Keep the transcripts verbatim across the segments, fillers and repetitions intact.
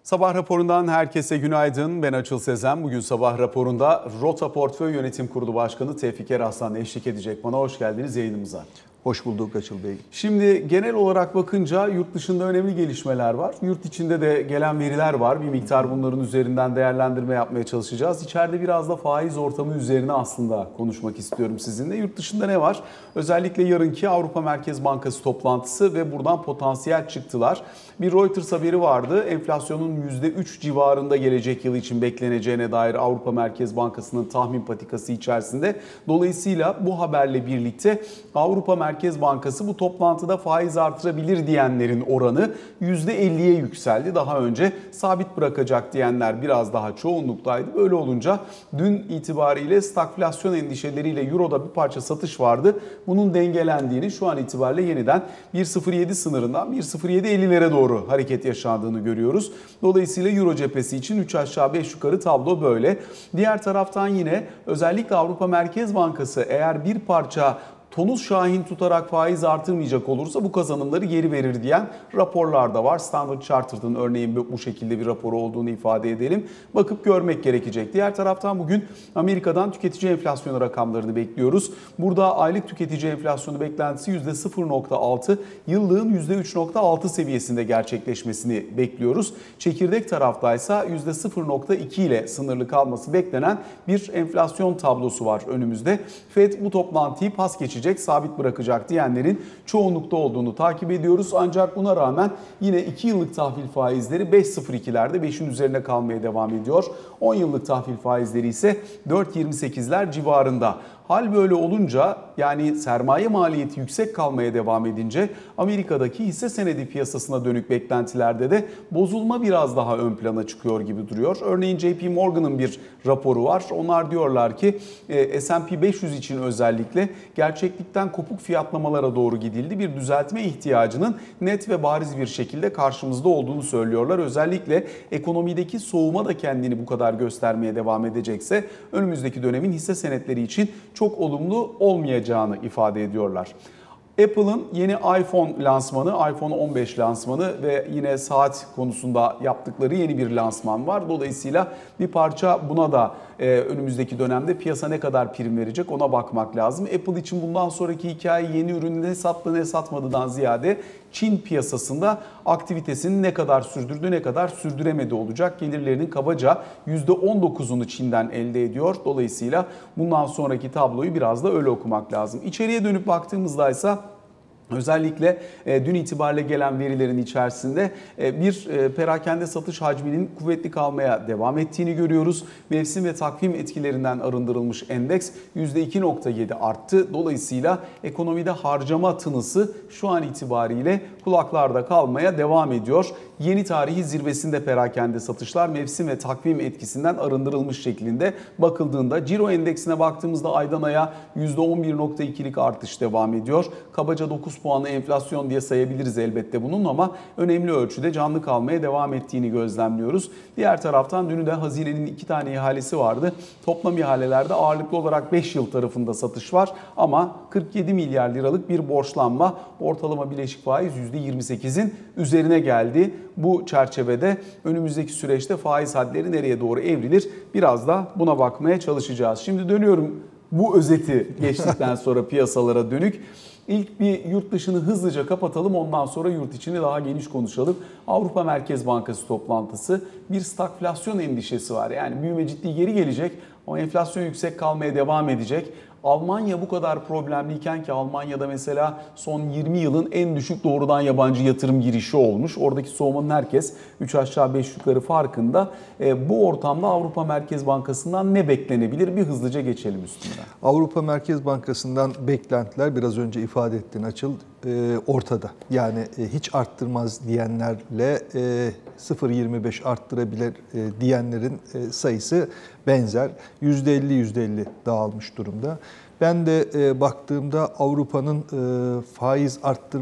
Sabah raporundan herkese günaydın. Ben Açıl Sezen. Bugün sabah raporunda Rota Portföy Yönetim Kurulu Başkanı Tevfik Eraslan eşlik edecek bana. Hoş geldiniz yayınımıza. Hoş bulduk Açıl Bey. Şimdi genel olarak bakınca yurt dışında önemli gelişmeler var. Yurt içinde de gelen veriler var. Bir miktar bunların üzerinden değerlendirme yapmaya çalışacağız. İçeride biraz da faiz ortamı üzerine aslında konuşmak istiyorum sizinle. Yurt dışında ne var? Özellikle yarınki Avrupa Merkez Bankası toplantısı ve buradan potansiyel çıktılar. Bir Reuters haberi vardı. Enflasyonun yüzde üç civarında gelecek yıl için bekleneceğine dair Avrupa Merkez Bankası'nın tahmin patikası içerisinde. Dolayısıyla bu haberle birlikte Avrupa Merkez Bankası bu toplantıda faiz artırabilir diyenlerin oranı yüzde elliye yükseldi. Daha önce sabit bırakacak diyenler biraz daha çoğunluktaydı. Böyle olunca dün itibariyle stagflasyon endişeleriyle Euro'da bir parça satış vardı. Bunun dengelendiğini, şu an itibariyle yeniden bir nokta sıfır yedi sınırından bir nokta sıfır yedi ellilere doğru hareket yaşandığını görüyoruz. Dolayısıyla Euro cephesi için üç aşağı beş yukarı tablo böyle. Diğer taraftan yine özellikle Avrupa Merkez Bankası eğer bir parça tonus şahin tutarak faiz artırmayacak olursa bu kazanımları geri verir diyen raporlar da var. Standard Chartered'ın örneğin bu şekilde bir raporu olduğunu ifade edelim. Bakıp görmek gerekecek. Diğer taraftan bugün Amerika'dan tüketici enflasyonu rakamlarını bekliyoruz. Burada aylık tüketici enflasyonu beklentisi yüzde sıfır nokta altı, yıllığın yüzde üç nokta altı seviyesinde gerçekleşmesini bekliyoruz. Çekirdek taraftaysa yüzde sıfır nokta iki ile sınırlı kalması beklenen bir enflasyon tablosu var önümüzde. Fed bu toplantıyı pas geçecek, sabit bırakacak diyenlerin çoğunlukta olduğunu takip ediyoruz. Ancak buna rağmen yine iki yıllık tahvil faizleri beş nokta sıfır ikilerde, beşin üzerine kalmaya devam ediyor. on yıllık tahvil faizleri ise dört nokta yirmi sekizler civarında. Hal böyle olunca, yani sermaye maliyeti yüksek kalmaya devam edince Amerika'daki hisse senedi piyasasına dönük beklentilerde de bozulma biraz daha ön plana çıkıyor gibi duruyor. Örneğin J P Morgan'ın bir raporu var. Onlar diyorlar ki S and P beş yüz için özellikle gerçeklikten kopuk fiyatlamalara doğru gidildi. Bir düzeltme ihtiyacının net ve bariz bir şekilde karşımızda olduğunu söylüyorlar. Özellikle ekonomideki soğuma da kendini bu kadar göstermeye devam edecekse önümüzdeki dönemin hisse senetleri için çok olumlu olmayacağını ifade ediyorlar. Apple'ın yeni iPhone lansmanı, iPhone on beş lansmanı ve yine saat konusunda yaptıkları yeni bir lansman var. Dolayısıyla bir parça buna da e, önümüzdeki dönemde piyasa ne kadar prim verecek ona bakmak lazım. Apple için bundan sonraki hikaye yeni ürünü ne sattı ne satmadıdan ziyade Çin piyasasında aktivitesini ne kadar sürdürdü ne kadar sürdüremedi olacak. Gelirlerinin kabaca yüzde on dokuzunu Çin'den elde ediyor. Dolayısıyla bundan sonraki tabloyu biraz da öyle okumak lazım. İçeriye dönüp baktığımızda ise özellikle dün itibariyle gelen verilerin içerisinde bir perakende satış hacminin kuvvetli kalmaya devam ettiğini görüyoruz. Mevsim ve takvim etkilerinden arındırılmış endeks yüzde iki nokta yedi arttı. Dolayısıyla ekonomide harcama tınısı şu an itibariyle kulaklarda kalmaya devam ediyor. Yeni tarihi zirvesinde perakende satışlar mevsim ve takvim etkisinden arındırılmış şeklinde bakıldığında ciro endeksine baktığımızda aydan aya yüzde on bir nokta ikilik artış devam ediyor. Kabaca dokuz puanı enflasyon diye sayabiliriz elbette bunun ama önemli ölçüde canlı kalmaya devam ettiğini gözlemliyoruz. Diğer taraftan dün de hazinenin iki tane ihalesi vardı. Toplam ihalelerde ağırlıklı olarak beş yıl tarafında satış var ama kırk yedi milyar liralık bir borçlanma, ortalama bileşik faiz yüzde yirmi sekizin üzerine geldi. Bu çerçevede önümüzdeki süreçte faiz hadleri nereye doğru evrilir? Biraz da buna bakmaya çalışacağız. Şimdi dönüyorum bu özeti geçtikten sonra piyasalara dönük. İlk bir yurt dışını hızlıca kapatalım, ondan sonra yurt içini daha geniş konuşalım. Avrupa Merkez Bankası toplantısı, bir stagflasyon endişesi var. Yani büyüme ciddi geri gelecek ama enflasyon yüksek kalmaya devam edecek. Almanya bu kadar problemliyken ki Almanya'da mesela son yirmi yılın en düşük doğrudan yabancı yatırım girişi olmuş. Oradaki soğumanın herkes üç aşağı beş yukarı farkında. E, bu ortamda Avrupa Merkez Bankası'ndan ne beklenebilir? Bir hızlıca geçelim üstünden. Avrupa Merkez Bankası'ndan beklentiler biraz önce ifade ettiğin Açıl e, ortada. Yani e, hiç arttırmaz diyenlerle e, sıfır virgül yirmi beş arttırabilir e, diyenlerin e, sayısı benzer. yüzde elli yüzde elli dağılmış durumda. Ben de e, baktığımda Avrupa'nın e, faiz arttırma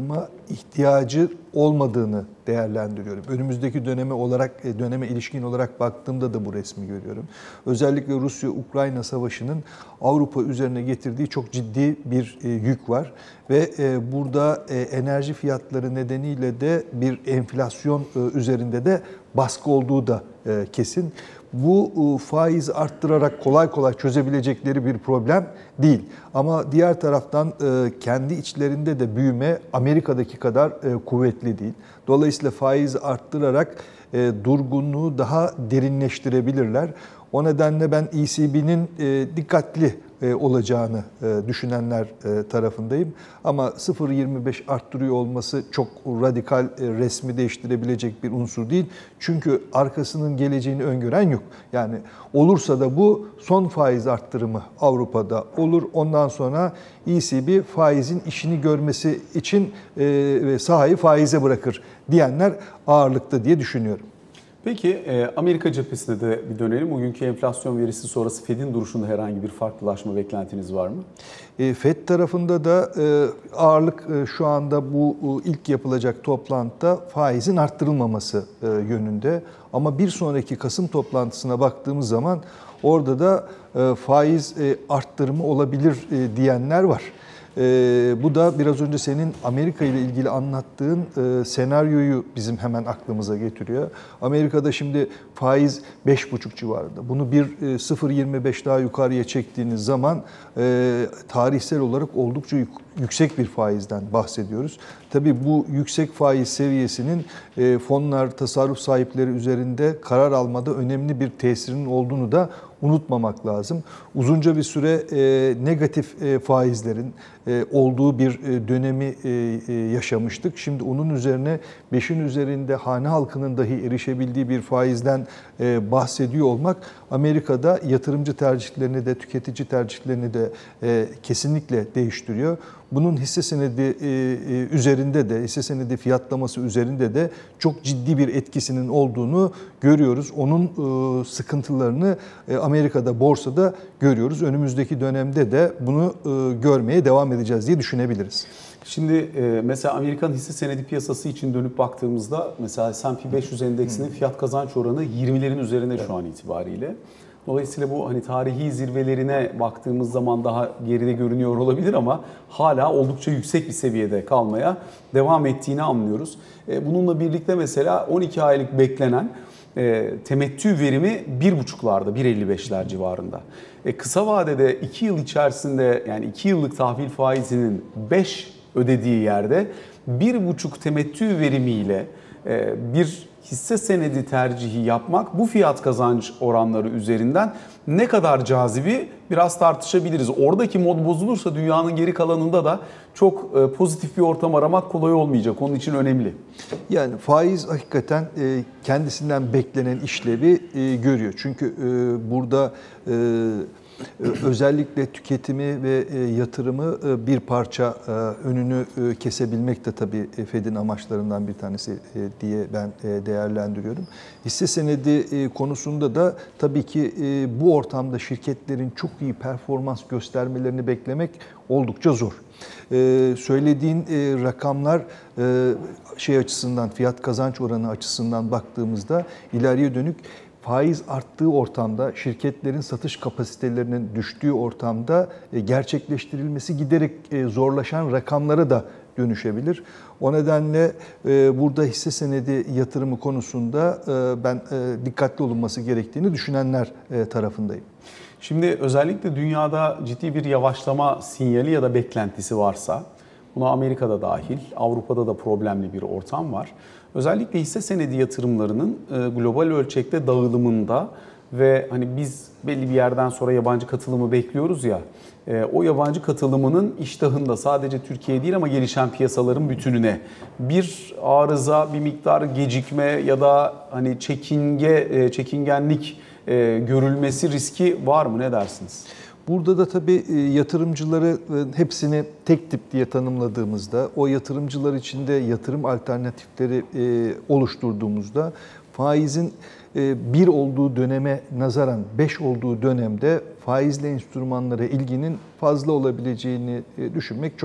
ihtiyacı olmadığını değerlendiriyorum. Önümüzdeki döneme olarak döneme ilişkin olarak baktığımda da bu resmi görüyorum. Özellikle Rusya-Ukrayna savaşının Avrupa üzerine getirdiği çok ciddi bir yük var ve burada enerji fiyatları nedeniyle de bir enflasyon üzerinde de baskı olduğu da kesin. Bu faiz arttırarak kolay kolay çözebilecekleri bir problem değil. Ama diğer taraftan kendi içlerinde de büyüme Amerika'daki kadar kuvvetli değil. Dolayısıyla faizi arttırarak durgunluğu daha derinleştirebilirler. O nedenle ben E C B'nin dikkatli olacağını düşünenler tarafındayım. Ama sıfır virgül yirmi beş arttırıyor olması çok radikal resmi değiştirebilecek bir unsur değil. Çünkü arkasının geleceğini öngören yok. Yani olursa da bu son faiz arttırımı Avrupa'da olur. Ondan sonra E C B faizin işini görmesi için sahayı faize bırakır diyenler ağırlıkta diye düşünüyorum. Peki Amerika cephesine de bir dönelim. Bugünkü enflasyon verisi sonrası Fed'in duruşunda herhangi bir farklılaşma beklentiniz var mı? Fed tarafında da ağırlık şu anda bu ilk yapılacak toplantıda faizin arttırılmaması yönünde. Ama bir sonraki Kasım toplantısına baktığımız zaman orada da faiz arttırımı olabilir diyenler var. Bu da biraz önce senin Amerika ile ilgili anlattığın senaryoyu bizim hemen aklımıza getiriyor. Amerika'da şimdi faiz beş buçuk civarında. Bunu bir sıfır virgül yirmi beş daha yukarıya çektiğiniz zaman tarihsel olarak oldukça yüksek bir faizden bahsediyoruz. Tabii bu yüksek faiz seviyesinin fonlar, tasarruf sahipleri üzerinde karar almada önemli bir tesirinin olduğunu da unutmamak lazım. Uzunca bir süre negatif faizlerin olduğu bir dönemi yaşamıştık. Şimdi onun üzerine beşin üzerinde hane halkının dahi erişebildiği bir faizden bahsediyor olmak Amerika'da yatırımcı tercihlerini de tüketici tercihlerini de kesinlikle değiştiriyor. Bunun hisse senedi üzerinde de, hisse senedi fiyatlaması üzerinde de çok ciddi bir etkisinin olduğunu görüyoruz. Onun sıkıntılarını Amerika'da, borsada görüyoruz. Önümüzdeki dönemde de bunu görmeye devam edeceğiz diye düşünebiliriz. Şimdi mesela Amerikan hisse senedi piyasası için dönüp baktığımızda mesela S and P beş yüz endeksinin fiyat kazanç oranı yirmilerin üzerinde şu an itibariyle. Dolayısıyla bu hani tarihi zirvelerine baktığımız zaman daha geride görünüyor olabilir ama hala oldukça yüksek bir seviyede kalmaya devam ettiğini anlıyoruz. Bununla birlikte mesela on iki aylık beklenen temettü verimi bir buçuklarda, bir elli beşler civarında. Kısa vadede iki yıl içerisinde yani iki yıllık tahvil faizinin beş ödediği yerde bir buçuk temettü verimiyle bir hisse senedi tercihi yapmak bu fiyat kazanç oranları üzerinden ne kadar cazibi biraz tartışabiliriz. Oradaki mod bozulursa dünyanın geri kalanında da çok pozitif bir ortam aramak kolay olmayacak. Onun için önemli. Yani faiz hakikaten kendisinden beklenen işlevi görüyor. Çünkü burada özellikle tüketimi ve yatırımı bir parça önünü kesebilmek de tabii Fed'in amaçlarından bir tanesi diye ben değerlendiriyorum. Hisse senedi konusunda da tabii ki bu ortamda şirketlerin çok iyi performans göstermelerini beklemek oldukça zor. Söylediğin rakamlar şey açısından, fiyat kazanç oranı açısından baktığımızda ileriye dönük faiz arttığı ortamda, şirketlerin satış kapasitelerinin düştüğü ortamda gerçekleştirilmesi giderek zorlaşan rakamlara da dönüşebilir. O nedenle burada hisse senedi yatırımı konusunda ben dikkatli olunması gerektiğini düşünenler tarafındayım. Şimdi özellikle dünyada ciddi bir yavaşlama sinyali ya da beklentisi varsa, buna Amerika'da dahil, Avrupa'da da problemli bir ortam var. Özellikle hisse senedi yatırımlarının global ölçekte dağılımında ve hani biz belli bir yerden sonra yabancı katılımı bekliyoruz ya, o yabancı katılımının iştahında sadece Türkiye değil ama gelişen piyasaların bütününe bir arıza, bir miktar gecikme ya da hani çekinge, çekingenlik görülmesi riski var mı? Ne dersiniz? Burada da tabii yatırımcıları hepsini tek tip diye tanımladığımızda, o yatırımcılar içinde yatırım alternatifleri oluşturduğumuzda faizin bir olduğu döneme nazaran beş olduğu dönemde faizli enstrümanlara ilginin fazla olabileceğini düşünmek çok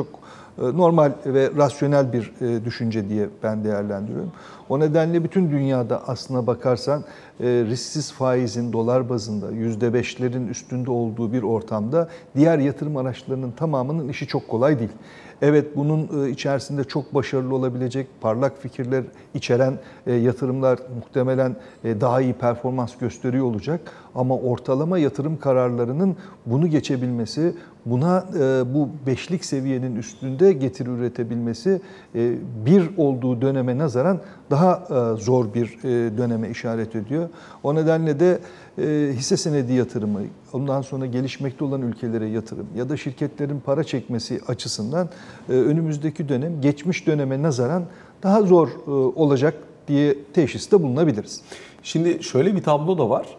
Normal ve rasyonel bir düşünce diye ben değerlendiriyorum. O nedenle bütün dünyada aslına bakarsan risksiz faizin dolar bazında yüzde beşlerin üstünde olduğu bir ortamda diğer yatırım araçlarının tamamının işi çok kolay değil. Evet, bunun içerisinde çok başarılı olabilecek parlak fikirler içeren yatırımlar muhtemelen daha iyi performans gösteriyor olacak. Ama ortalama yatırım kararlarının bunu geçebilmesi, buna bu beşlik seviyenin üstünde getiri üretebilmesi bir olduğu döneme nazaran daha zor bir döneme işaret ediyor. O nedenle de hisse senedi yatırımı, ondan sonra gelişmekte olan ülkelere yatırım ya da şirketlerin para çekmesi açısından önümüzdeki dönem geçmiş döneme nazaran daha zor olacak diye teşhiste bulunabiliriz. Şimdi şöyle bir tablo da var.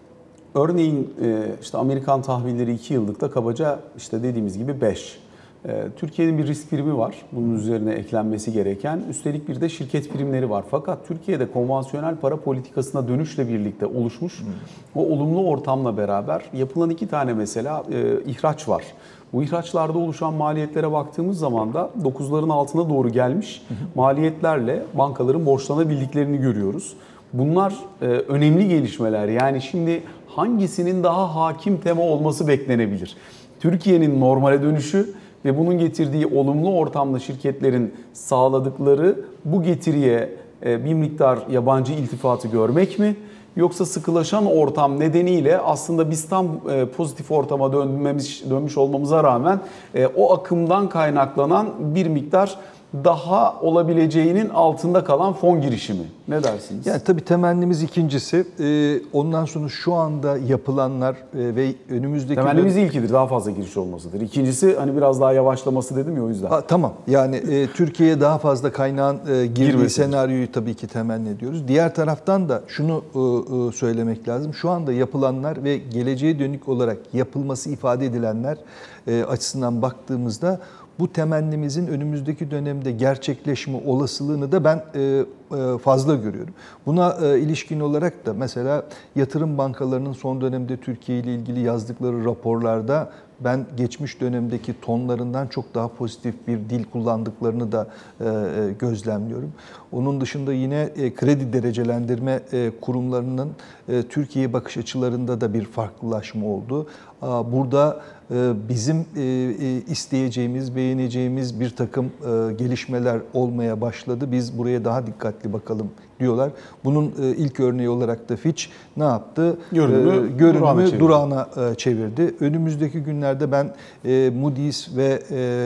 Örneğin işte Amerikan tahvilleri iki yıllıkta kabaca işte dediğimiz gibi beş. Türkiye'nin bir risk primi var. Bunun üzerine eklenmesi gereken. Üstelik bir de şirket primleri var. Fakat Türkiye'de konvansiyonel para politikasına dönüşle birlikte oluşmuş o olumlu ortamla beraber yapılan iki tane mesela ihraç var. Bu ihraçlarda oluşan maliyetlere baktığımız zaman da dokuzların altına doğru gelmiş maliyetlerle bankaların borçlanabildiklerini görüyoruz. Bunlar önemli gelişmeler. Yani şimdi hangisinin daha hakim tema olması beklenebilir? Türkiye'nin normale dönüşü ve bunun getirdiği olumlu ortamda şirketlerin sağladıkları bu getiriye bir miktar yabancı iltifatı görmek mi? Yoksa sıkılaşan ortam nedeniyle aslında biz tam pozitif ortama dönmemiz, dönmüş olmamıza rağmen o akımdan kaynaklanan bir miktar daha olabileceğinin altında kalan fon girişimi. Ne dersiniz? Yani tabii temennimiz ikincisi. Ondan sonra şu anda yapılanlar ve önümüzdeki... Temennimiz ilkidir, daha fazla giriş olmasıdır. İkincisi hani biraz daha yavaşlaması dedim ya, o yüzden. Ha, tamam. Yani e, Türkiye'ye daha fazla kaynağın e, girdiği Girmesidir. senaryoyu tabii ki temenni ediyoruz. Diğer taraftan da şunu e, söylemek lazım. Şu anda yapılanlar ve geleceğe dönük olarak yapılması ifade edilenler e, açısından baktığımızda bu temennimizin önümüzdeki dönemde gerçekleşme olasılığını da ben fazla görüyorum. Buna ilişkin olarak da mesela yatırım bankalarının son dönemde Türkiye ile ilgili yazdıkları raporlarda ben geçmiş dönemdeki tonlarından çok daha pozitif bir dil kullandıklarını da gözlemliyorum. Onun dışında yine kredi derecelendirme kurumlarının Türkiye'ye bakış açılarında da bir farklılaşma oldu. Burada bizim isteyeceğimiz, beğeneceğimiz bir takım gelişmeler olmaya başladı. Biz buraya daha dikkatli bakalım diyorlar. Bunun ilk örneği olarak da Fitch ne yaptı? Görünümü, Görünümü durağına çevirdi. durağına çevirdi. Önümüzdeki günlerde ben Moody's ve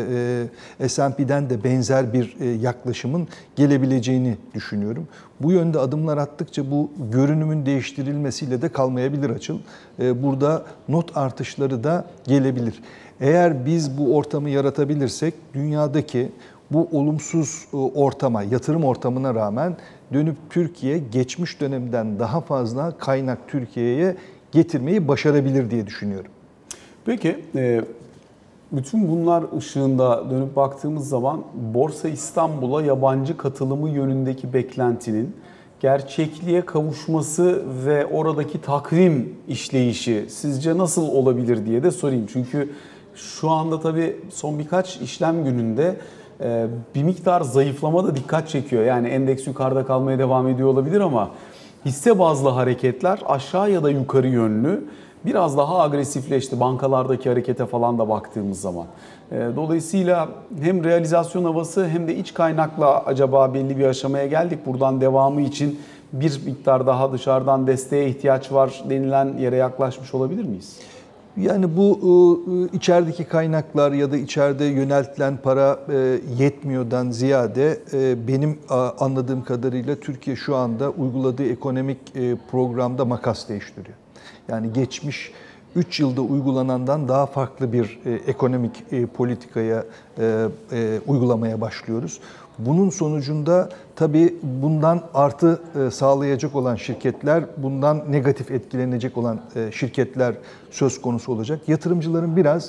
S and P'den de benzer bir yaklaşımın gelebileceğini düşünüyorum. Bu yönde adımlar attıkça bu görünümün değiştirilmesiyle de kalmayabilir Açıl. Burada not artışları da gelebilir. Eğer biz bu ortamı yaratabilirsek dünyadaki bu olumsuz ortama, yatırım ortamına rağmen dönüp Türkiye geçmiş dönemden daha fazla kaynak Türkiye'ye getirmeyi başarabilir diye düşünüyorum. Peki, bütün bunlar ışığında dönüp baktığımız zaman Borsa İstanbul'a yabancı katılımı yönündeki beklentinin gerçekliğe kavuşması ve oradaki takvim işleyişi sizce nasıl olabilir diye de sorayım. Çünkü şu anda tabii son birkaç işlem gününde bir miktar zayıflama da dikkat çekiyor. Yani endeks yukarıda kalmaya devam ediyor olabilir ama hisse bazlı hareketler aşağı ya da yukarı yönlü biraz daha agresifleşti bankalardaki harekete falan da baktığımız zaman. Dolayısıyla hem realizasyon havası hem de iç kaynakla acaba belli bir aşamaya geldik. Buradan devamı için bir miktar daha dışarıdan desteğe ihtiyaç var denilen yere yaklaşmış olabilir miyiz? Yani bu içerideki kaynaklar ya da içeride yöneltilen para yetmiyordan ziyade benim anladığım kadarıyla Türkiye şu anda uyguladığı ekonomik programda makas değiştiriyor. Yani geçmiş üç yılda uygulanandan daha farklı bir ekonomik politikaya uygulamaya başlıyoruz. Bunun sonucunda tabii bundan artı sağlayacak olan şirketler, bundan negatif etkilenecek olan şirketler söz konusu olacak. Yatırımcıların biraz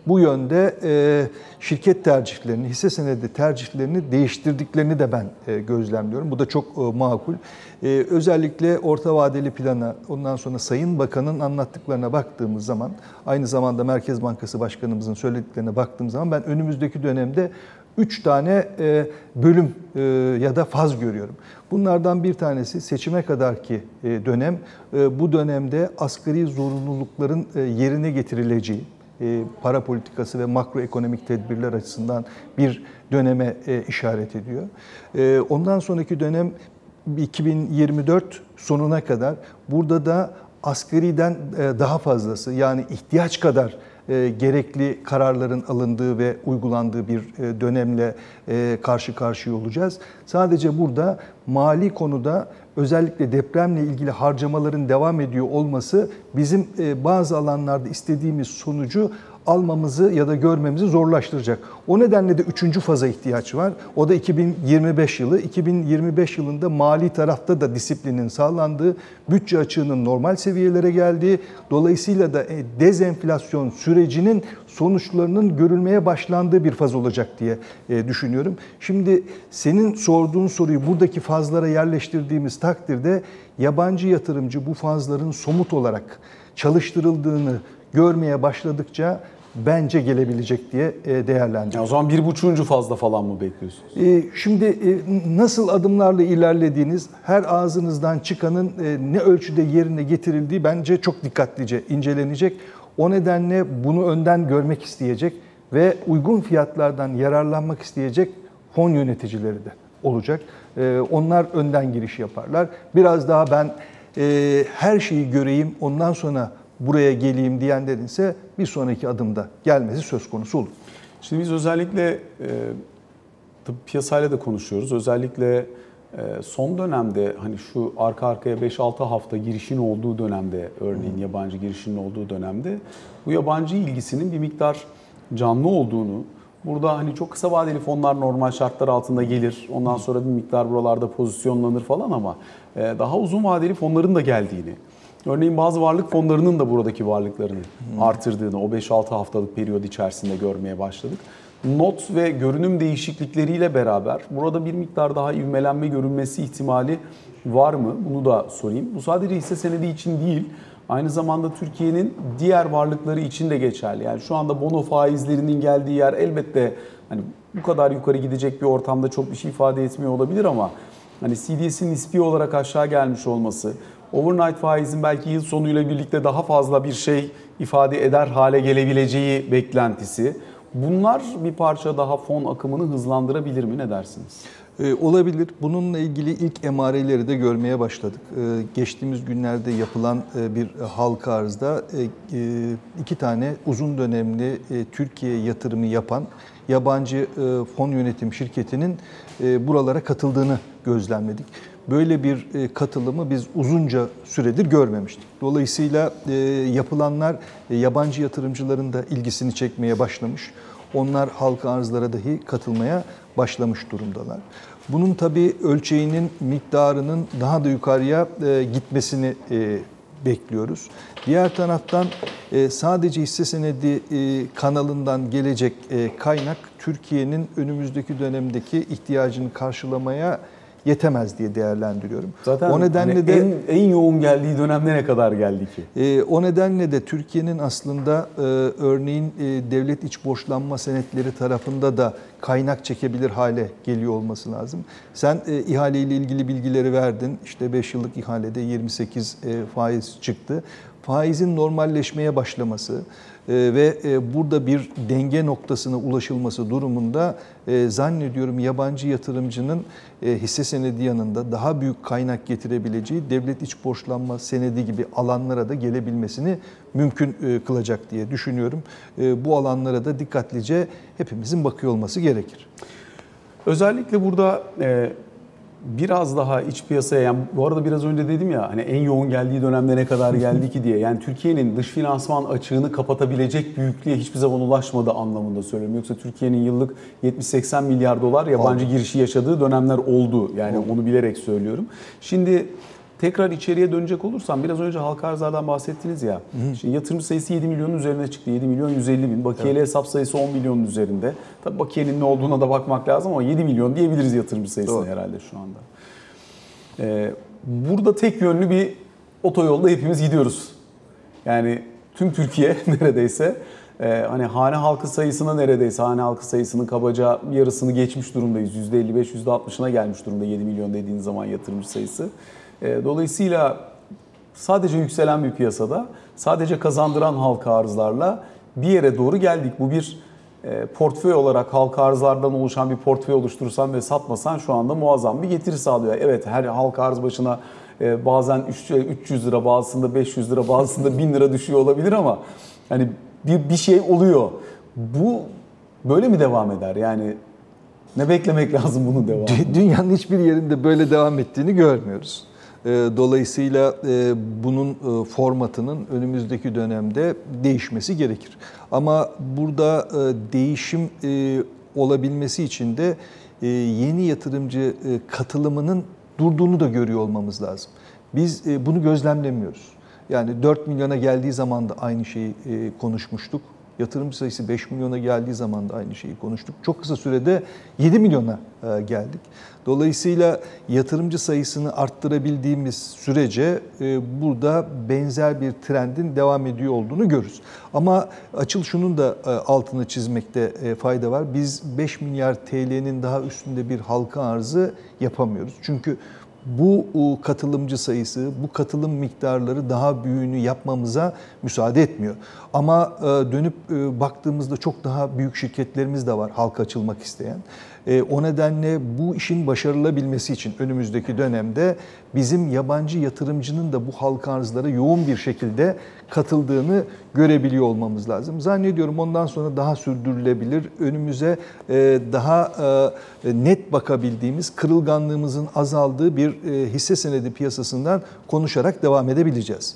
bu yönde e, şirket tercihlerini, hisse senedi tercihlerini değiştirdiklerini de ben e, gözlemliyorum. Bu da çok e, makul. E, özellikle orta vadeli plana, ondan sonra Sayın Bakan'ın anlattıklarına baktığımız zaman, aynı zamanda Merkez Bankası Başkanımızın söylediklerine baktığımız zaman ben önümüzdeki dönemde üç tane e, bölüm e, ya da faz görüyorum. Bunlardan bir tanesi seçime kadarki e, dönem. E, bu dönemde asgari zorunlulukların e, yerine getirileceği, e, para politikası ve makroekonomik tedbirler açısından bir döneme e, işaret ediyor. E, ondan sonraki dönem iki bin yirmi dört sonuna kadar burada da asgariden e, daha fazlası, yani ihtiyaç kadar E, gerekli kararların alındığı ve uygulandığı bir e, dönemle e, karşı karşıya olacağız. Sadece burada mali konuda özellikle depremle ilgili harcamaların devam ediyor olması bizim e, bazı alanlarda istediğimiz sonucu almamızı ya da görmemizi zorlaştıracak. O nedenle de üçüncü faza ihtiyaç var. O da iki bin yirmi beş yılı. iki bin yirmi beş yılında mali tarafta da disiplinin sağlandığı, bütçe açığının normal seviyelere geldiği, dolayısıyla da dezenflasyon sürecinin sonuçlarının görülmeye başlandığı bir faz olacak diye düşünüyorum. Şimdi senin sorduğun soruyu buradaki fazlara yerleştirdiğimiz takdirde yabancı yatırımcı bu fazların somut olarak çalıştırıldığını görmeye başladıkça bence gelebilecek diye değerlendiriyorum. O zaman bir buçuğuncu fazla falan mı bekliyorsunuz? Şimdi nasıl adımlarla ilerlediğiniz, her ağzınızdan çıkanın ne ölçüde yerine getirildiği bence çok dikkatlice incelenecek. O nedenle bunu önden görmek isteyecek ve uygun fiyatlardan yararlanmak isteyecek fon yöneticileri de olacak. Onlar önden giriş yaparlar. Biraz daha ben her şeyi göreyim, ondan sonra buraya geleyim diyenlerin ise bir sonraki adımda gelmesi söz konusu olur. Şimdi biz özellikle e, tabii piyasayla da konuşuyoruz. Özellikle e, son dönemde hani şu arka arkaya beş altı hafta girişin olduğu dönemde, örneğin hmm. yabancı girişinin olduğu dönemde bu yabancı ilgisinin bir miktar canlı olduğunu, burada hani çok kısa vadeli fonlar normal şartlar altında gelir. Ondan sonra bir miktar buralarda pozisyonlanır falan ama e, daha uzun vadeli fonların da geldiğini, örneğin bazı varlık fonlarının da buradaki varlıklarını hmm. artırdığını o beş altı haftalık periyod içerisinde görmeye başladık. Not ve görünüm değişiklikleriyle beraber burada bir miktar daha ivmelenme görünmesi ihtimali var mı? Bunu da sorayım. Bu sadece hisse senedi için değil, aynı zamanda Türkiye'nin diğer varlıkları için de geçerli. Yani şu anda bono faizlerinin geldiği yer elbette hani bu kadar yukarı gidecek bir ortamda çok bir şey ifade etmiyor olabilir ama hani C D S'in nispi olarak aşağı gelmiş olması, overnight faizin belki yıl sonuyla birlikte daha fazla bir şey ifade eder hale gelebileceği beklentisi. Bunlar bir parça daha fon akımını hızlandırabilir mi? Ne dersiniz? Ee, olabilir. Bununla ilgili ilk emareleri de görmeye başladık. Ee, geçtiğimiz günlerde yapılan e, bir halka arzda e, e, iki tane uzun dönemli e, Türkiye yatırımı yapan yabancı e, fon yönetim şirketinin e, buralara katıldığını gözlemledik. Böyle bir e, katılımı biz uzunca süredir görmemiştik. Dolayısıyla e, yapılanlar e, yabancı yatırımcıların da ilgisini çekmeye başlamış. Onlar halka arzlara dahi katılmaya başlamış durumdalar. Bunun tabii ölçeğinin, miktarının daha da yukarıya e, gitmesini e, bekliyoruz. Diğer taraftan e, sadece hisse senedi e, kanalından gelecek e, kaynak Türkiye'nin önümüzdeki dönemdeki ihtiyacını karşılamaya yetemez diye değerlendiriyorum. Zaten o nedenle hani de en, en yoğun geldiği dönemde ne kadar geldi ki? E, o nedenle de Türkiye'nin aslında e, örneğin e, devlet iç borçlanma senetleri tarafında da kaynak çekebilir hale geliyor olması lazım. Sen e, ihaleyle ilgili bilgileri verdin. İşte beş yıllık ihalede yirmi sekiz e, faiz çıktı. Faizin normalleşmeye başlaması ve burada bir denge noktasına ulaşılması durumunda zannediyorum yabancı yatırımcının hisse senedi yanında daha büyük kaynak getirebileceği devlet iç borçlanma senedi gibi alanlara da gelebilmesini mümkün kılacak diye düşünüyorum. Bu alanlara da dikkatlice hepimizin bakıyor olması gerekir. Özellikle burada biraz daha iç piyasaya, yani bu arada biraz önce dedim ya hani en yoğun geldiği dönemde ne kadar geldi ki diye. Yani Türkiye'nin dış finansman açığını kapatabilecek büyüklüğe hiçbir zaman ulaşmadı anlamında söylüyorum. Yoksa Türkiye'nin yıllık yetmiş seksen milyar dolar yabancı oldu. Girişi yaşadığı dönemler oldu. Yani oldu. Onu bilerek söylüyorum. Şimdi tekrar içeriye dönecek olursam biraz önce halka arzlardan bahsettiniz ya. Hı. Şimdi yatırımcı sayısı yedi milyonun üzerine çıktı. yedi milyon yüz elli bin. Bakiyeli evet. hesap sayısı on milyonun üzerinde. Tabii bakiyenin ne olduğuna da bakmak lazım ama yedi milyon diyebiliriz yatırımcı sayısına Doğru. herhalde şu anda. Ee, burada tek yönlü bir otoyolda hepimiz gidiyoruz. Yani tüm Türkiye neredeyse e, hani hane halkı sayısına neredeyse hane halkı sayısının kabaca yarısını geçmiş durumdayız. yüzde elli beş yüzde altmışına gelmiş durumda yedi milyon dediğin zaman yatırımcı sayısı. E, dolayısıyla sadece yükselen bir piyasada, sadece kazandıran halka arzlarla bir yere doğru geldik. Bu bir e, portföy olarak halka arzlardan oluşan bir portföy oluşturursan ve satmasan şu anda muazzam bir getiri sağlıyor. Evet, her halka arz başına e, bazen üç yüz lira, bazısında beş yüz lira, bazısında bin lira düşüyor olabilir ama hani bir, bir şey oluyor. Bu böyle mi devam eder? Yani ne beklemek lazım bunun devamı? Dünyanın hiçbir yerinde böyle devam ettiğini görmüyoruz. Dolayısıyla bunun formatının önümüzdeki dönemde değişmesi gerekir. Ama burada değişim olabilmesi için de yeni yatırımcı katılımının durduğunu da görüyor olmamız lazım. Biz bunu gözlemlemiyoruz. Yani dört milyona geldiği zaman da aynı şeyi konuşmuştuk. Yatırımcı sayısı beş milyona geldiği zaman da aynı şeyi konuştuk. Çok kısa sürede yedi milyona geldik. Dolayısıyla yatırımcı sayısını arttırabildiğimiz sürece burada benzer bir trendin devam ediyor olduğunu görürüz. Ama Açıl şunun da altını çizmekte fayda var. Biz beş milyar T L'nin daha üstünde bir halka arzı yapamıyoruz. Çünkü bu katılımcı sayısı, bu katılım miktarları daha büyüğünü yapmamıza müsaade etmiyor. Ama dönüp baktığımızda çok daha büyük şirketlerimiz de var halka açılmak isteyen. O nedenle bu işin başarılabilmesi için önümüzdeki dönemde bizim yabancı yatırımcının da bu halka arzlara yoğun bir şekilde katıldığını görebiliyor olmamız lazım. Zannediyorum ondan sonra daha sürdürülebilir, önümüze daha net bakabildiğimiz, kırılganlığımızın azaldığı bir hisse senedi piyasasından konuşarak devam edebileceğiz.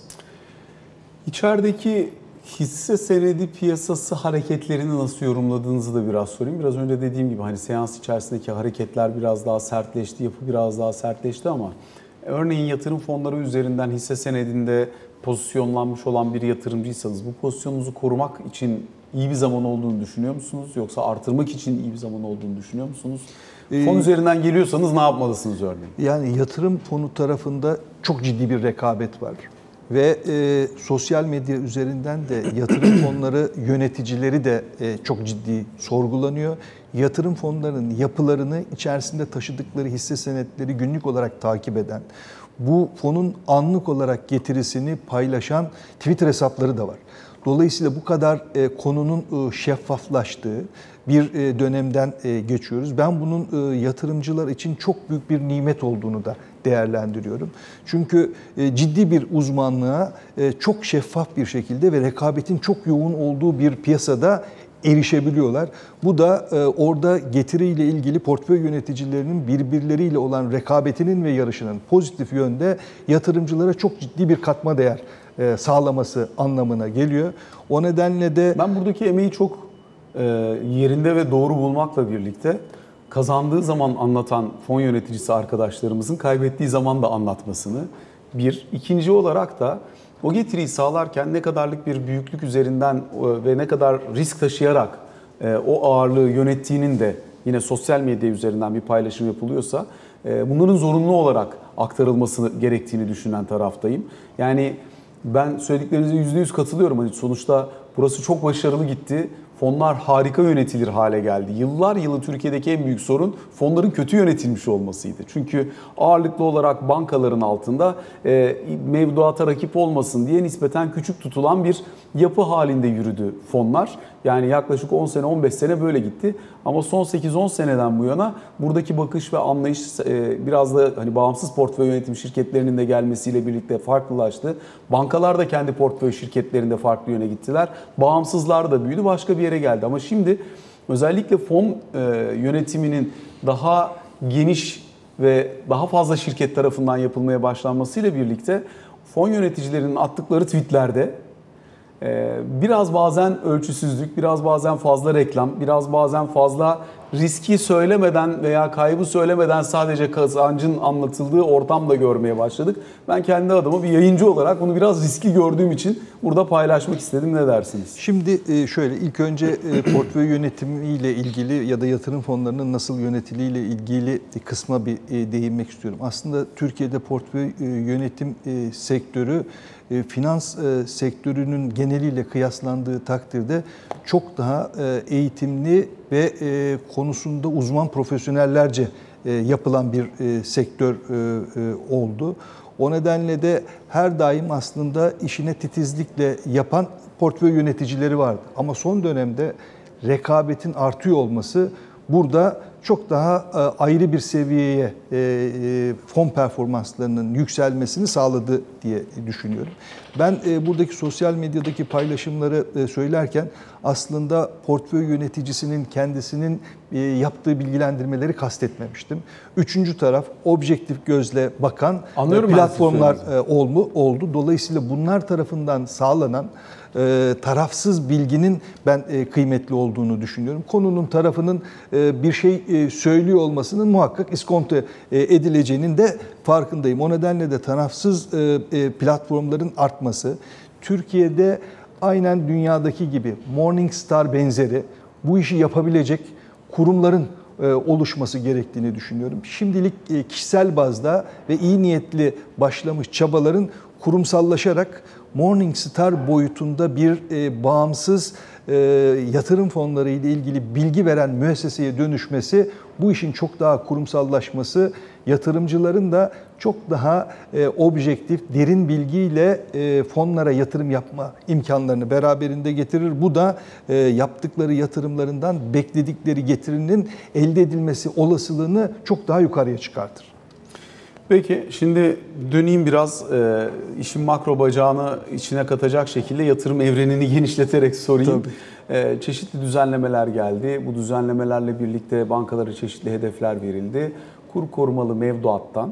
İçerideki hisse senedi piyasası hareketlerini nasıl yorumladığınızı da biraz sorayım. Biraz önce dediğim gibi hani seans içerisindeki hareketler biraz daha sertleşti, yapı biraz daha sertleşti ama örneğin yatırım fonları üzerinden hisse senedinde pozisyonlanmış olan bir yatırımcıysanız bu pozisyonunuzu korumak için iyi bir zaman olduğunu düşünüyor musunuz? Yoksa artırmak için iyi bir zaman olduğunu düşünüyor musunuz? Fon ee, üzerinden geliyorsanız ne yapmalısınız örneğin? Yani yatırım fonu tarafında çok ciddi bir rekabet var. Ve e, sosyal medya üzerinden de yatırım fonları yöneticileri de e, çok ciddi sorgulanıyor. Yatırım fonlarının yapılarını içerisinde taşıdıkları hisse senetleri günlük olarak takip eden, bu fonun anlık olarak getirisini paylaşan Twitter hesapları da var. Dolayısıyla bu kadar e, konunun e, şeffaflaştığı bir e, dönemden e, geçiyoruz. Ben bunun e, yatırımcılar için çok büyük bir nimet olduğunu da değerlendiriyorum. Çünkü e, ciddi bir uzmanlığa e, çok şeffaf bir şekilde ve rekabetin çok yoğun olduğu bir piyasada erişebiliyorlar. Bu da e, orada getiriyle ilgili portföy yöneticilerinin birbirleriyle olan rekabetinin ve yarışının pozitif yönde yatırımcılara çok ciddi bir katma değer e, sağlaması anlamına geliyor. O nedenle de ben buradaki emeği çok e, yerinde ve doğru bulmakla birlikte kazandığı zaman anlatan fon yöneticisi arkadaşlarımızın kaybettiği zaman da anlatmasını bir. İkinci olarak da o getiriyi sağlarken ne kadarlık bir büyüklük üzerinden ve ne kadar risk taşıyarak o ağırlığı yönettiğinin de yine sosyal medya üzerinden bir paylaşım yapılıyorsa bunların zorunlu olarak aktarılması gerektiğini düşünen taraftayım. Yani ben söylediklerinize yüzde yüz katılıyorum. Hani sonuçta burası çok başarılı gitti. Fonlar harika yönetilir hale geldi. Yıllar yılı Türkiye'deki en büyük sorun fonların kötü yönetilmiş olmasıydı. Çünkü ağırlıklı olarak bankaların altında e, mevduata rakip olmasın diye nispeten küçük tutulan bir yapı halinde yürüdü fonlar. Yani yaklaşık on sene on beş sene böyle gitti. Ama son sekiz on seneden bu yana buradaki bakış ve anlayış e, biraz da hani bağımsız portföy yönetim şirketlerinin de gelmesiyle birlikte farklılaştı. Bankalar da kendi portföy şirketlerinde farklı yöne gittiler. Bağımsızlar da büyüdü, başka bir yere geldi. Ama şimdi özellikle fon e, yönetiminin daha geniş ve daha fazla şirket tarafından yapılmaya başlanmasıyla birlikte fon yöneticilerinin attıkları tweetlerde Biraz bazen ölçüsüzlük, biraz bazen fazla reklam, biraz bazen fazla riski söylemeden veya kaybı söylemeden sadece kazancın anlatıldığı ortamda görmeye başladık. Ben kendi adıma bir yayıncı olarak bunu biraz riskli gördüğüm için burada paylaşmak istedim. Ne dersiniz? Şimdi şöyle, ilk önce portföy yönetimiyle ilgili ya da yatırım fonlarının nasıl yönetildiğiyle ilgili kısma bir değinmek istiyorum. Aslında Türkiye'de portföy yönetim sektörü finans sektörünün geneliyle kıyaslandığı takdirde çok daha eğitimli ve konusunda uzman profesyonellerce yapılan bir sektör oldu. O nedenle de her daim aslında işine titizlikle yapan portföy yöneticileri vardı. Ama son dönemde rekabetin artıyor olması burada çok daha ayrı bir seviyeye fon performanslarının yükselmesini sağladı diye düşünüyorum. Ben buradaki sosyal medyadaki paylaşımları söylerken aslında portföy yöneticisinin kendisinin yaptığı bilgilendirmeleri kastetmemiştim. Üçüncü taraf objektif gözle bakan Anlıyorum platformlar oldu. Dolayısıyla bunlar tarafından sağlanan tarafsız bilginin ben kıymetli olduğunu düşünüyorum. Konunun tarafının bir şey söylüyor olmasının muhakkak iskonto edileceğinin de farkındayım. O nedenle de tarafsız platformların artması, Türkiye'de aynen dünyadaki gibi Morningstar benzeri bu işi yapabilecek kurumların oluşması gerektiğini düşünüyorum. Şimdilik kişisel bazda ve iyi niyetli başlamış çabaların kurumsallaşarak Morningstar boyutunda bir e, bağımsız e, yatırım fonları ile ilgili bilgi veren müesseseye dönüşmesi, bu işin çok daha kurumsallaşması, yatırımcıların da çok daha e, objektif, derin bilgiyle e, fonlara yatırım yapma imkanlarını beraberinde getirir. Bu da e, yaptıkları yatırımlarından bekledikleri getirinin elde edilmesi olasılığını çok daha yukarıya çıkartır. Peki şimdi döneyim biraz e, işin makro bacağını içine katacak şekilde yatırım evrenini genişleterek sorayım. E, çeşitli düzenlemeler geldi. Bu düzenlemelerle birlikte bankalara çeşitli hedefler verildi. Kur korumalı mevduattan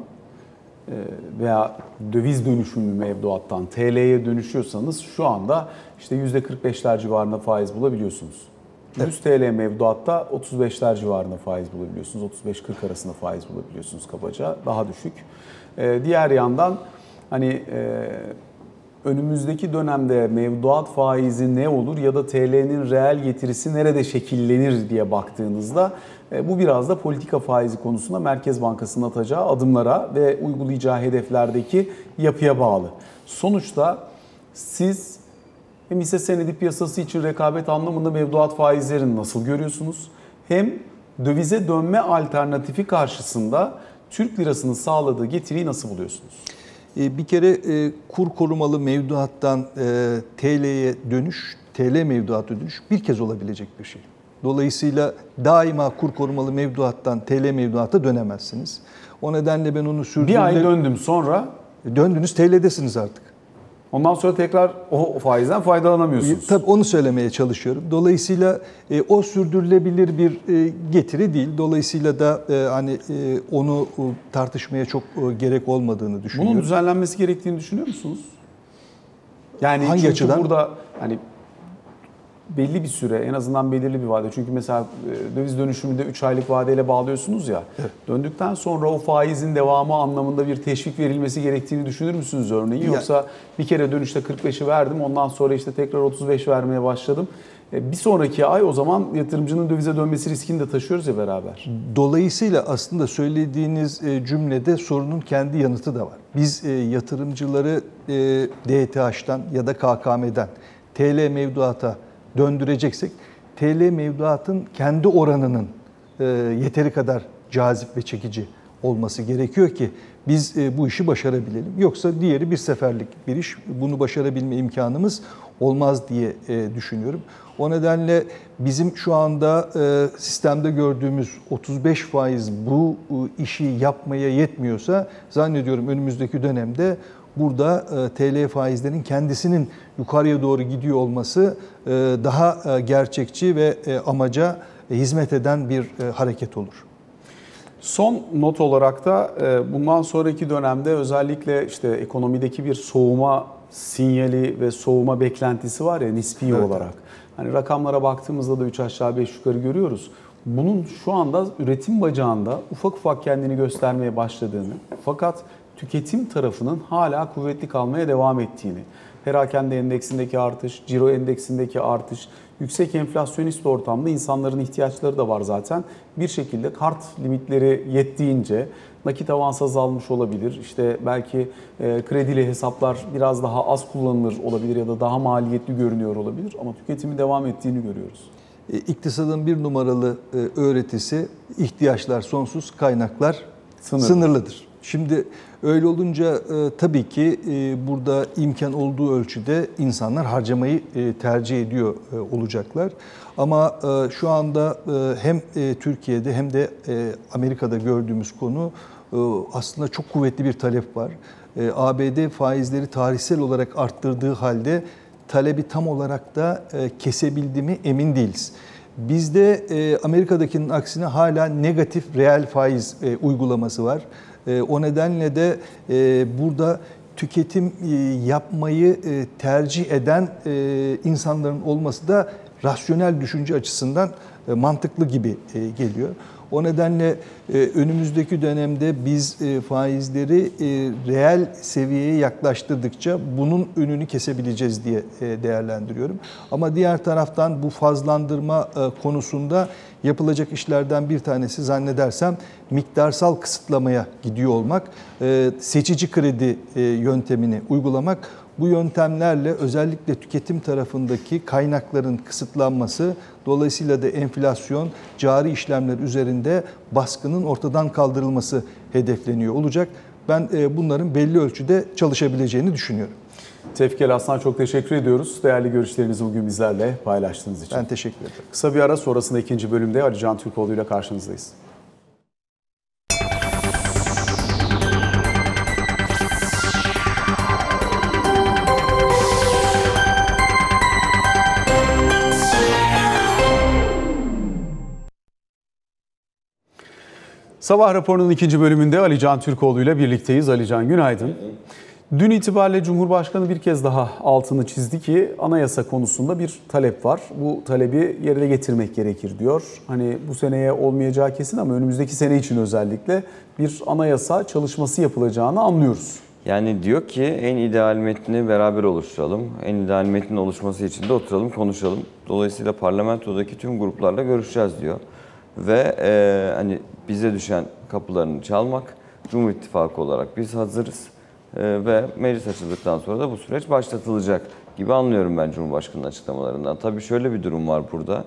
e, veya döviz dönüşümlü mevduattan T L'ye dönüşüyorsanız şu anda işte yüzde kırk beşler civarında faiz bulabiliyorsunuz. yüz T L mevduatta otuz beşler civarında faiz bulabiliyorsunuz. otuz beş kırk arasında faiz bulabiliyorsunuz kabaca. Daha düşük. Ee, diğer yandan hani e, önümüzdeki dönemde mevduat faizi ne olur ya da T L'nin reel getirisi nerede şekillenir diye baktığınızda e, bu biraz da politika faizi konusunda Merkez Bankası'nın atacağı adımlara ve uygulayacağı hedeflerdeki yapıya bağlı. Sonuçta siz hem hisse senedi piyasası için rekabet anlamında mevduat faizlerini nasıl görüyorsunuz? Hem dövize dönme alternatifi karşısında Türk lirasının sağladığı getiriyi nasıl buluyorsunuz? Bir kere kur korumalı mevduattan T L'ye dönüş, T L mevduata dönüş bir kez olabilecek bir şey. Dolayısıyla daima kur korumalı mevduattan T L mevduata dönemezsiniz. O nedenle ben onu sürdürdüm. Bir ay döndüm sonra? Döndünüz, T L'desiniz artık. Ondan sonra tekrar o faizden faydalanamıyorsunuz. Tabii onu söylemeye çalışıyorum. Dolayısıyla e, o sürdürülebilir bir e, getiri değil. Dolayısıyla da e, hani e, onu e, tartışmaya çok e, gerek olmadığını düşünüyorum. Bunun düzenlenmesi gerektiğini düşünüyor musunuz? Yani hangi çünkü açıdan? Burada hani belli bir süre, en azından belirli bir vade. Çünkü mesela döviz dönüşümünde üç aylık vadeyle bağlıyorsunuz ya. Evet. Döndükten sonra o faizin devamı anlamında bir teşvik verilmesi gerektiğini düşünür müsünüz örneğin? Yoksa ya, bir kere dönüşte kırk beşi verdim, ondan sonra işte tekrar otuz beş vermeye başladım. Bir sonraki ay o zaman yatırımcının dövize dönmesi riskini de taşıyoruz ya beraber. Dolayısıyla aslında söylediğiniz cümlede sorunun kendi yanıtı da var. Biz yatırımcıları D T H'tan ya da K K M'den T L mevduata döndüreceksek T L mevduatın kendi oranının yeteri kadar cazip ve çekici olması gerekiyor ki biz bu işi başarabilelim. Yoksa diğeri bir seferlik bir iş. Bunu başarabilme imkanımız olmaz diye düşünüyorum. O nedenle bizim şu anda sistemde gördüğümüz otuz beş faiz bu işi yapmaya yetmiyorsa zannediyorum önümüzdeki dönemde burada T L faizlerinin kendisinin yukarıya doğru gidiyor olması daha gerçekçi ve amaca hizmet eden bir hareket olur. Son not olarak da bundan sonraki dönemde özellikle işte ekonomideki bir soğuma sinyali ve soğuma beklentisi var ya nispi Evet. olarak. Hani rakamlara baktığımızda da üç aşağı beş yukarı görüyoruz. Bunun şu anda üretim bacağında ufak ufak kendini göstermeye başladığını fakat tüketim tarafının hala kuvvetli kalmaya devam ettiğini, perakende endeksindeki artış, ciro endeksindeki artış, yüksek enflasyonist ortamda insanların ihtiyaçları da var zaten. Bir şekilde kart limitleri yettiğince nakit avans azalmış olabilir. İşte belki e, kredili hesaplar biraz daha az kullanılır olabilir ya da daha maliyetli görünüyor olabilir ama tüketimi devam ettiğini görüyoruz. İktisadın bir numaralı öğretisi ihtiyaçlar sonsuz, kaynaklar Sınırlı. sınırlıdır. Şimdi öyle olunca tabii ki burada imkan olduğu ölçüde insanlar harcamayı tercih ediyor olacaklar. Ama şu anda hem Türkiye'de hem de Amerika'da gördüğümüz konu aslında çok kuvvetli bir talep var. A B D faizleri tarihsel olarak arttırdığı halde talebi tam olarak da kesebildi mi emin değiliz. Bizde Amerika'dakinin aksine hala negatif reel faiz uygulaması var. O nedenle de burada tüketim yapmayı tercih eden insanların olması da rasyonel düşünce açısından mantıklı gibi geliyor. O nedenle önümüzdeki dönemde biz faizleri reel seviyeye yaklaştırdıkça bunun önünü kesebileceğiz diye değerlendiriyorum. Ama diğer taraftan bu fazlandırma konusunda yapılacak işlerden bir tanesi zannedersem miktarsal kısıtlamaya gidiyor olmak, seçici kredi yöntemini uygulamak. Bu yöntemlerle özellikle tüketim tarafındaki kaynakların kısıtlanması, dolayısıyla da enflasyon, cari işlemler üzerinde baskının ortadan kaldırılması hedefleniyor olacak. Ben bunların belli ölçüde çalışabileceğini düşünüyorum. Tevfik El Aslan, çok teşekkür ediyoruz. Değerli görüşlerinizi bugün bizlerle paylaştığınız için. Ben teşekkür ederim. Kısa bir ara sonrasında ikinci bölümde Ali Can Türkoğlu ile karşınızdayız. Sabah raporunun ikinci bölümünde Ali Can Türkoğlu ile birlikteyiz. Ali Can, günaydın. Dün itibariyle Cumhurbaşkanı bir kez daha altını çizdi ki anayasa konusunda bir talep var. Bu talebi yerine getirmek gerekir diyor. Hani bu seneye olmayacağı kesin ama önümüzdeki sene için özellikle bir anayasa çalışması yapılacağını anlıyoruz. Yani diyor ki en ideal metni beraber oluşturalım. En ideal metnin oluşması için de oturalım, konuşalım. Dolayısıyla parlamentodaki tüm gruplarla görüşeceğiz diyor. Ve e, hani bize düşen kapılarını çalmak, Cumhur İttifakı olarak biz hazırız. E, ve meclis açıldıktan sonra da bu süreç başlatılacak gibi anlıyorum ben Cumhurbaşkanı'nın açıklamalarından. Tabii şöyle bir durum var burada.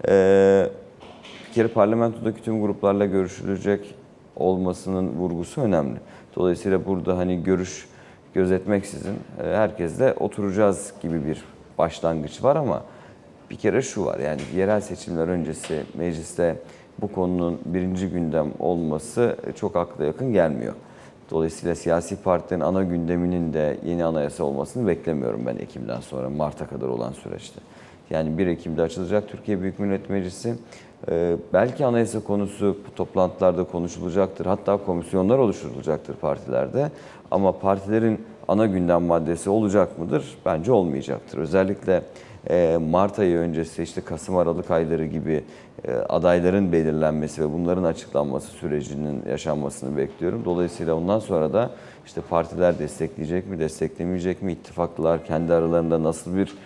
E, bir kere parlamentodaki tüm gruplarla görüşülecek olmasının vurgusu önemli. Dolayısıyla burada hani görüş gözetmeksizin herkesle oturacağız gibi bir başlangıç var ama bir kere şu var, yani yerel seçimler öncesi mecliste bu konunun birinci gündem olması çok akla yakın gelmiyor. Dolayısıyla siyasi partilerin ana gündeminin de yeni anayasa olmasını beklemiyorum ben Ekim'den sonra, Mart'a kadar olan süreçte. Yani bir Ekim'de açılacak Türkiye Büyük Millet Meclisi. Ee, belki anayasa konusu bu toplantılarda konuşulacaktır. Hatta komisyonlar oluşturulacaktır partilerde. Ama partilerin ana gündem maddesi olacak mıdır? Bence olmayacaktır. Özellikle e, Mart ayı öncesi, işte Kasım-Aralık ayları gibi e, adayların belirlenmesi ve bunların açıklanması sürecinin yaşanmasını bekliyorum. Dolayısıyla ondan sonra da işte partiler destekleyecek mi, desteklemeyecek mi, ittifaklılar kendi aralarında nasıl bir,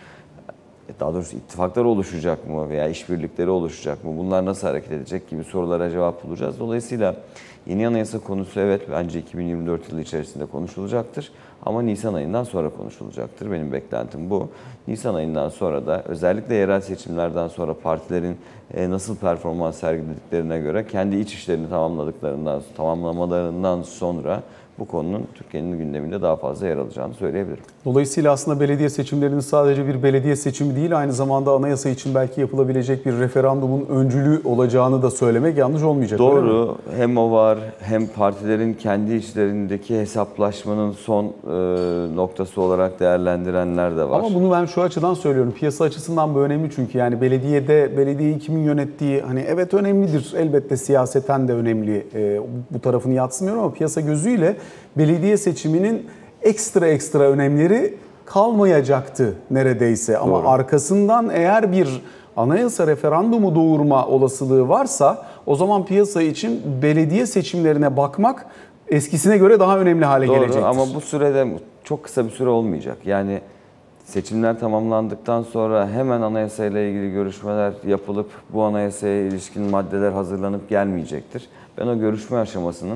daha doğrusu ittifaklar oluşacak mı veya işbirlikleri oluşacak mı? Bunlar nasıl hareket edecek gibi sorulara cevap bulacağız. Dolayısıyla yeni anayasa konusu evet bence iki bin yirmi dört yılı içerisinde konuşulacaktır. Ama Nisan ayından sonra konuşulacaktır. Benim beklentim bu. Nisan ayından sonra da özellikle yerel seçimlerden sonra partilerin nasıl performans sergilediklerine göre kendi iç işlerini tamamladıklarından, tamamlamalarından sonra bu konunun Türkiye'nin gündeminde daha fazla yer alacağını söyleyebilirim. Dolayısıyla aslında belediye seçimlerinin sadece bir belediye seçimi değil, aynı zamanda anayasa için belki yapılabilecek bir referandumun öncülü olacağını da söylemek yanlış olmayacak. Doğru. Hem o var, hem partilerin kendi içlerindeki hesaplaşmanın son e, noktası olarak değerlendirenler de var. Ama bunu ben şu açıdan söylüyorum. Piyasa açısından bu önemli çünkü yani belediyede belediyeyi kimin yönettiği hani evet önemlidir. Elbette siyaseten de önemli. E, bu tarafını yadsımıyorum ama piyasa gözüyle belediye seçiminin ekstra ekstra önemleri kalmayacaktı neredeyse. Ama Doğru. arkasından eğer bir anayasa referandumu doğurma olasılığı varsa o zaman piyasa için belediye seçimlerine bakmak eskisine göre daha önemli hale Doğru gelecektir. ama bu sürede çok kısa bir süre olmayacak. Yani seçimler tamamlandıktan sonra hemen anayasayla ilgili görüşmeler yapılıp bu anayasaya ilişkin maddeler hazırlanıp gelmeyecektir. Ben o görüşme aşamasının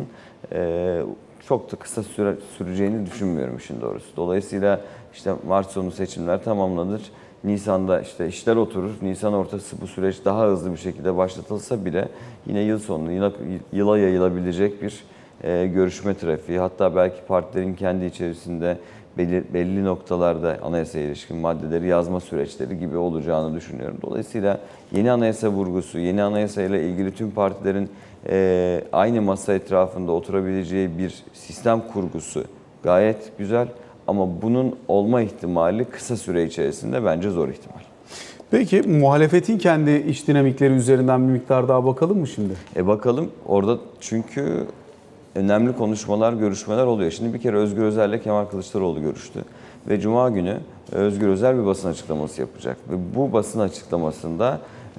e, çok da kısa süre süreceğini düşünmüyorum işin doğrusu. Dolayısıyla işte Mart sonu seçimler tamamlanır. Nisan'da işte işler oturur. Nisan ortası bu süreç daha hızlı bir şekilde başlatılsa bile yine yıl sonu yıla, yıla yayılabilecek bir e, görüşme trafiği. Hatta belki partilerin kendi içerisinde belli, belli noktalarda anayasaya ilişkin maddeleri yazma süreçleri gibi olacağını düşünüyorum. Dolayısıyla yeni anayasa vurgusu, yeni anayasa ile ilgili tüm partilerin e, aynı masa etrafında oturabileceği bir sistem kurgusu gayet güzel. Ama bunun olma ihtimali kısa süre içerisinde bence zor ihtimal. Peki muhalefetin kendi iç dinamikleri üzerinden bir miktar daha bakalım mı şimdi? E bakalım orada çünkü önemli konuşmalar, görüşmeler oluyor. Şimdi bir kere Özgür Özel ile Kemal Kılıçdaroğlu görüştü. Ve Cuma günü Özgür Özel bir basın açıklaması yapacak. Ve bu basın açıklamasında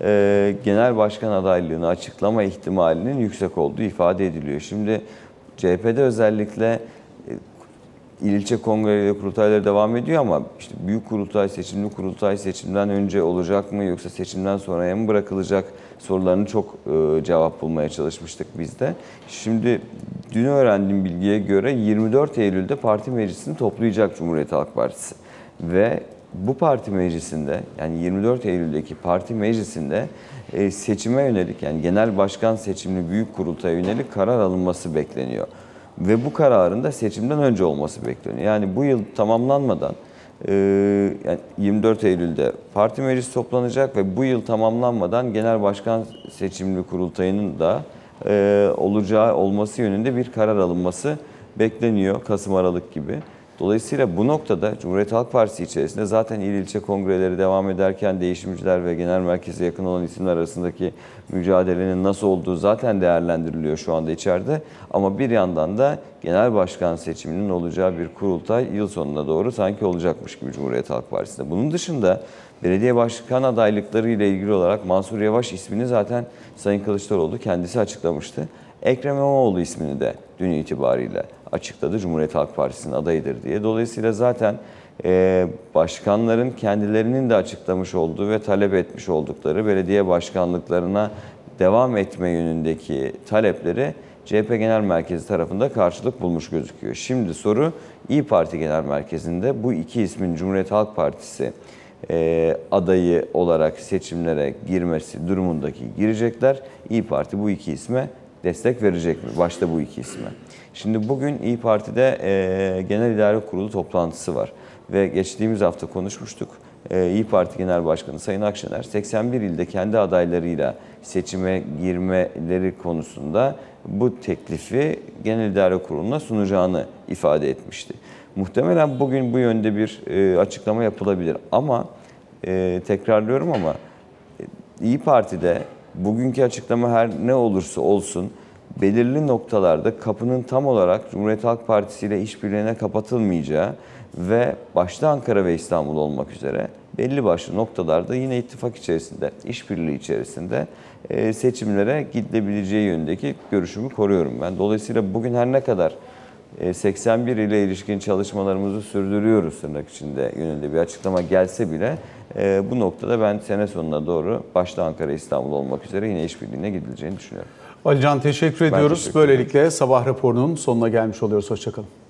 e, genel başkan adaylığını açıklama ihtimalinin yüksek olduğu ifade ediliyor. Şimdi C H P'de özellikle e, İl ilçe kongreleri, kurultayları devam ediyor ama işte büyük kurultay, seçimli kurultay seçimden önce olacak mı yoksa seçimden sonraya mı bırakılacak sorularını çok e, cevap bulmaya çalışmıştık biz de. Şimdi dün öğrendiğim bilgiye göre yirmi dört Eylül'de parti meclisini toplayacak Cumhuriyet Halk Partisi. Ve bu parti meclisinde yani yirmi dört Eylül'deki parti meclisinde e, seçime yönelik yani genel başkan seçimli büyük kurultaya yönelik karar alınması bekleniyor. Ve bu kararın da seçimden önce olması bekleniyor. Yani bu yıl tamamlanmadan e, yani yirmi dört Eylül'de parti meclisi toplanacak ve bu yıl tamamlanmadan genel başkan seçimli kurultayının da e, olacağı olması yönünde bir karar alınması bekleniyor Kasım-Aralık gibi. Dolayısıyla bu noktada Cumhuriyet Halk Partisi içerisinde zaten il ilçe kongreleri devam ederken değişimciler ve genel merkeze yakın olan isimler arasındaki mücadelenin nasıl olduğu zaten değerlendiriliyor şu anda içeride. Ama bir yandan da genel başkan seçiminin olacağı bir kurultay yıl sonuna doğru sanki olacakmış gibi Cumhuriyet Halk Partisi'nde. Bunun dışında belediye başkan adaylıkları ile ilgili olarak Mansur Yavaş ismini zaten Sayın Kılıçdaroğlu kendisi açıklamıştı. Ekrem İmamoğlu ismini de dün itibariyle açıkladı. Cumhuriyet Halk Partisi'nin adayıdır diye. Dolayısıyla zaten e, başkanların kendilerinin de açıklamış olduğu ve talep etmiş oldukları belediye başkanlıklarına devam etme yönündeki talepleri C H P Genel Merkezi tarafında karşılık bulmuş gözüküyor. Şimdi soru İYİ Parti Genel Merkezi'nde bu iki ismin Cumhuriyet Halk Partisi e, adayı olarak seçimlere girmesi durumundaki girecekler. İYİ Parti bu iki isme destek verecek mi? Başta bu iki isme. Şimdi bugün İYİ Parti'de e, Genel İdare Kurulu toplantısı var. Ve geçtiğimiz hafta konuşmuştuk. E, İYİ Parti Genel Başkanı Sayın Akşener seksen bir ilde kendi adaylarıyla seçime girmeleri konusunda bu teklifi Genel İdare Kurulu'na sunacağını ifade etmişti. Muhtemelen bugün bu yönde bir e, açıklama yapılabilir. Ama e, tekrarlıyorum ama İYİ Parti'de bugünkü açıklama her ne olursa olsun belirli noktalarda kapının tam olarak Cumhuriyet Halk Partisi ile işbirliğine kapatılmayacağı ve başta Ankara ve İstanbul olmak üzere belli başlı noktalarda yine ittifak içerisinde, işbirliği içerisinde seçimlere gidilebileceği yönündeki görüşümü koruyorum ben. Dolayısıyla bugün her ne kadar seksen bir ile ilişkin çalışmalarımızı sürdürüyoruz tırnak içinde yönünde bir açıklama gelse bile bu noktada ben sene sonuna doğru başta Ankara, İstanbul olmak üzere yine işbirliğine gidileceğini düşünüyorum. Ali Can teşekkür ediyoruz. teşekkür ederim. Böylelikle sabah raporunun sonuna gelmiş oluyoruz. Hoşçakalın.